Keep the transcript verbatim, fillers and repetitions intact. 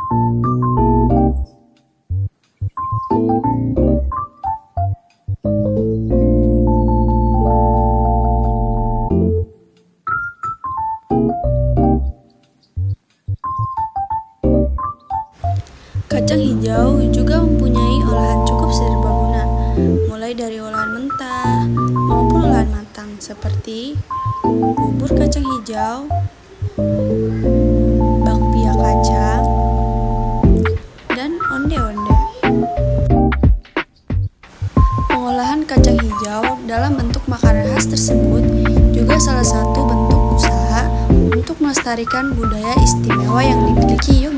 Kacang hijau juga mempunyai olahan cukup serbaguna, mulai dari olahan mentah maupun olahan matang seperti bubur kacang hijau, bakpia kacang, dan onde-onde. Pengolahan kacang hijau dalam bentuk makanan khas tersebut juga salah satu bentuk usaha untuk melestarikan budaya istimewa yang dimiliki